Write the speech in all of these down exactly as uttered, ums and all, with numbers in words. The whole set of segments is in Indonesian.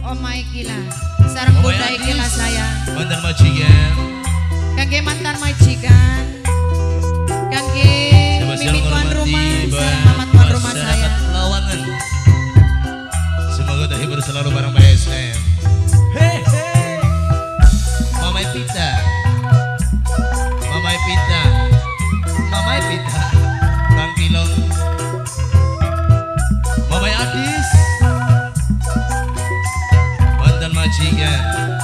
omai gila sarang budai gila saya mantan majikan kangge mantan majikan kangge mimi tuan rumah sarang mama tuan rumah saya Lawangan semoga terhibur selalu bareng B S M. Hehe Mama Pita Mama Pita Mama Pita Kang Kilong Mama Adis mantan majikan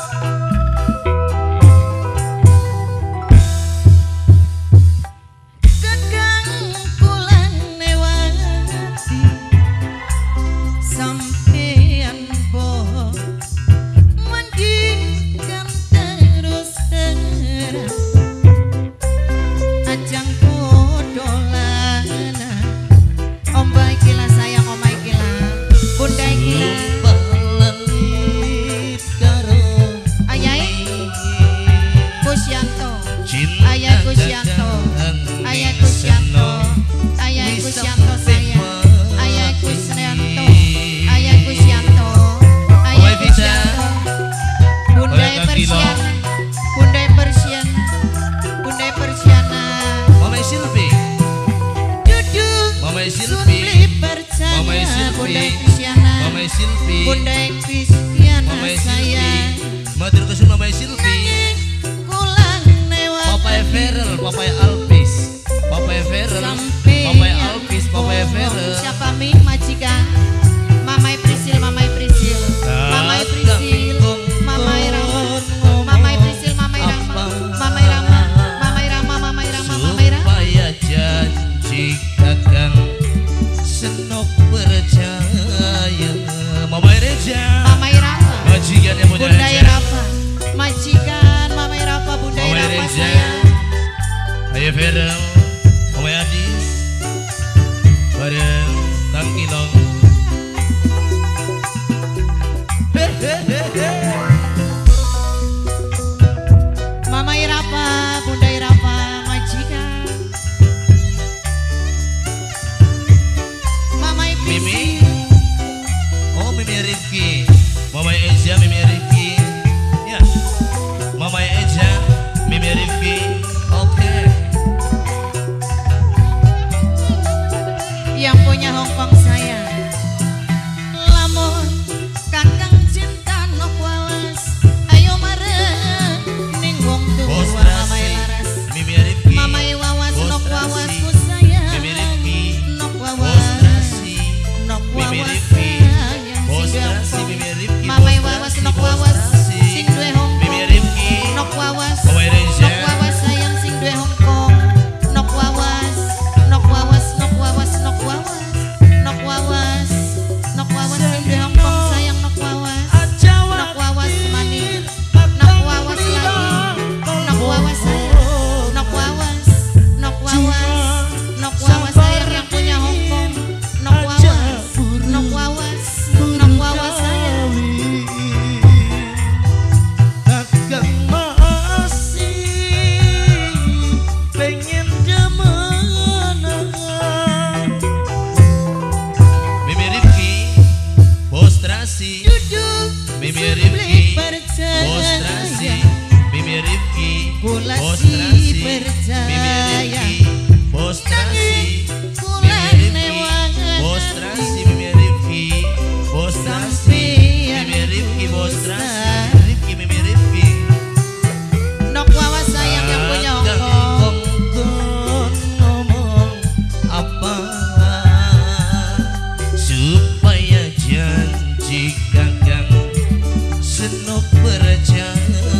Bunda Kristiana saya matur kesun Mama Silvi Papa Everel Papa Alpis Papa Everel Papa Alpis Papa Everel siapa mi majikan Mama Prisil Mama Prisil Mama Prisil Mama Irama Mama Prisil Mama Irama Mama Irama Mama Irama Mama Irama Mama Irama supaya janji kakang senok percaya Mama Reja Mama Irama majikan yang punya Bunda Irama majikan Mama Irama Bunda Irama saya Ayo Verel Mama Adis bareng Kang Kilong Mama Irapa Bunda Irapa majikan Mama Mimi oh Mimi Rifki Mama Eja Mimi Rifki ya Mama Eja Mimi Rifki oke okay. Yang punya Hongkong saya lamun kakang cinta nok walas ayo mareng ning wong tua Mama Laras Mimi Rifki Mama wawas nok wawas ku sayang Mimi Rifki nok wawas nok Mimi wawas Rifki Bostrasi Mimi Rifki Mama wawas nok wawas sing duwe Hongkong Mimi Rifki nok wawas Mama Reja nok wawas sayang sing duwe Hongkong nok wawas nok wawas nok wawas nok wawas nok wawas nok wawas sing duwe Hongkong sayang nok wawas nok wawas manis nok wawas lagi nok wawas sayang nok wawas nok wawas nok wawas sayang yang punya Hongkong nok wawas nok wawas nok wawas sayang kakang masih pengen demenan Mimi Rifki Bostrasi duduk Mimi Rifki percaya Bostrasi Mimi Rifki Kula si Bostrasi Mimi percaya Rifki Bostrasi kula Mimi Rifki newangan Bostrasi Mimi Rifki Bostrasi Mimi Rifki Bostrasi Rifki Mimi Rifki nok wawas sayang yang punya Hongkong Kongkong ngomong apa supaya janji kakang senok percaya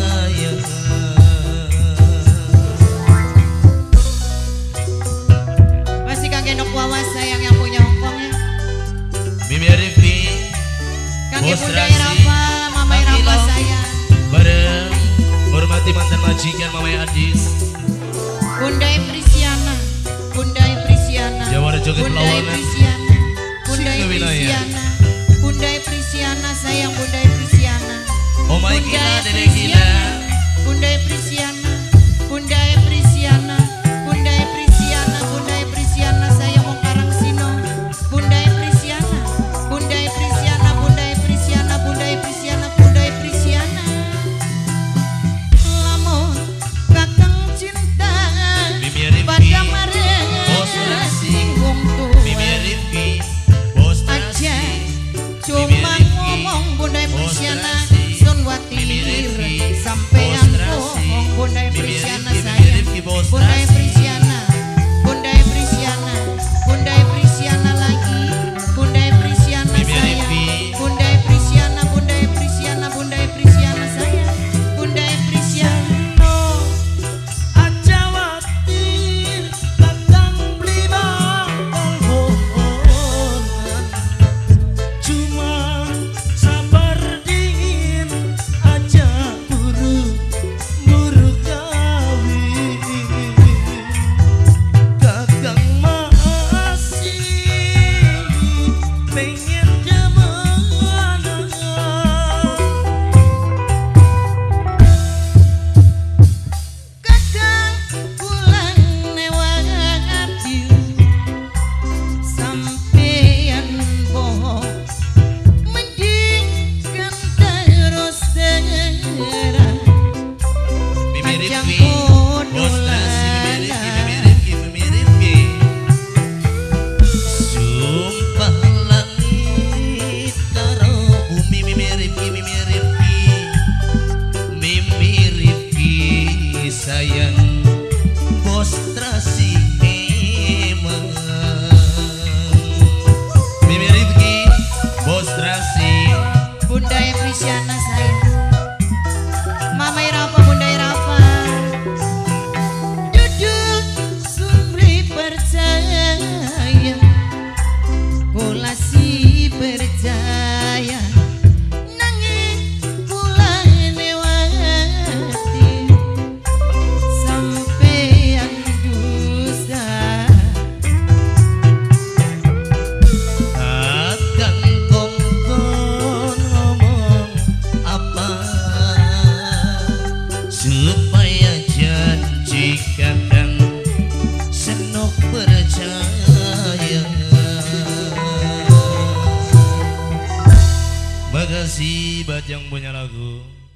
masih kangge nok wawas sayang yang punya Hongkong ya Mimi Rifki kangge Bunda Bostrasi, Irapa Mama Kang Irapa Kilong, saya bareng hormati mantan majikan Mama Adis Bunda Prisiana Bunda Prisiana Jawara Joget Bunda Lawangan Prisiana Bunda Singa Wilayah. Prisiana Bunda Prisiana sayang Bunda Prisiana Oh my Bunda gila Dede Prisiana, gila Bunda Prisiana Bunda Prisiana Bunda Prisiana Bunda Prisiana saya mau Karang Sino Bunda Prisiana Bunda Prisiana Bunda Prisiana Bunda Prisiana pengen kemana. Kadang pulang newang hati sampeyan bohong mending kan terus terang Mimi Panjang Rifki, kono Bos Nasi, Mimi lana. Rifki, Mimi Rifki, Mimi Rifki. Sumpah langit karo bumi, Mimi Rifki, Mimi Rifki, Mimi Rifki sayang Bos Trasi emang. Mimi Rifki, Bos Trasi. Bunda Evrisiana sayang Mama Irafa, Bunda Irafa duduk sumri percaya kula si percaya nanging kula newati sampeyan dusta Akan kongkon ngomong apa supaya janji kadang senok percaya. Makasih buat yang punya lagu.